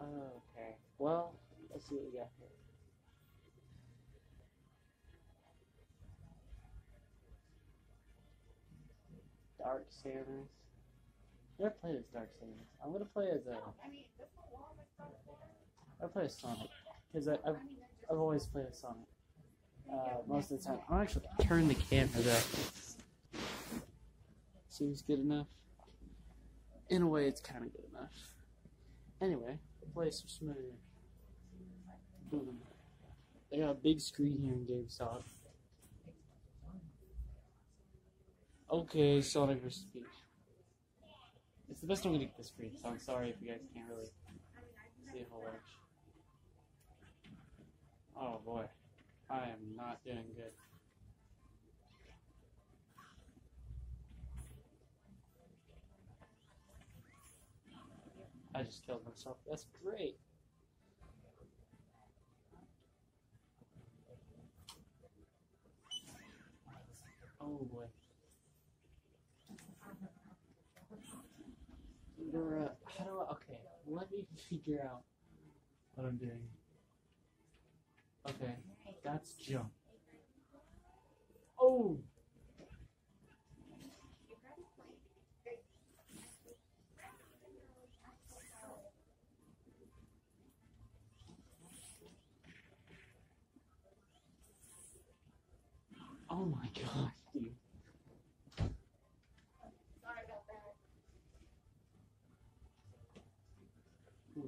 Okay. Well, let's see what we got here. Dark Samus. Never played as Dark Samus. I'm gonna play as a. I play as Sonic because I've always played as Sonic. Most of the time, I'll actually turn the camera though. Seems good enough. In a way, it's kind of good enough. Anyway, the place was familiar. Boom. They got a big screen here in GameStop. Okay, Sonic vs. Peach. It's the best I'm gonna get the screen, so I'm sorry if you guys can't really see a whole bunch. Oh boy, I am not doing good. I just killed myself. That's great. Oh boy. How do I, okay, let me figure out what I'm doing. Okay, that's jump. Oh! Oh my gosh, dude. Sorry about that. Oof.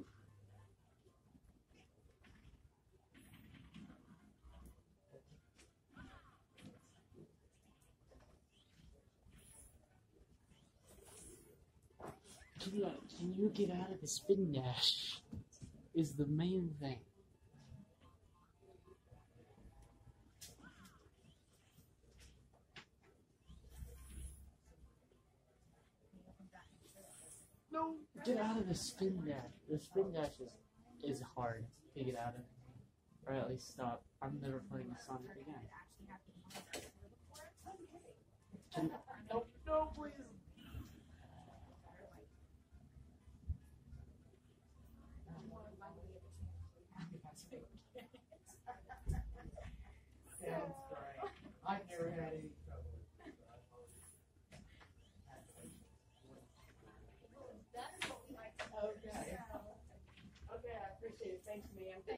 Can you get out of the spin dash? Is the main thing. No, get out of the spin dash. The spin dash is hard to get out of, or at least stop. I'm never playing Sonic again. No, please. That's great. I've never had any trouble with it. Okay. Okay, I appreciate it. Thanks, ma'am.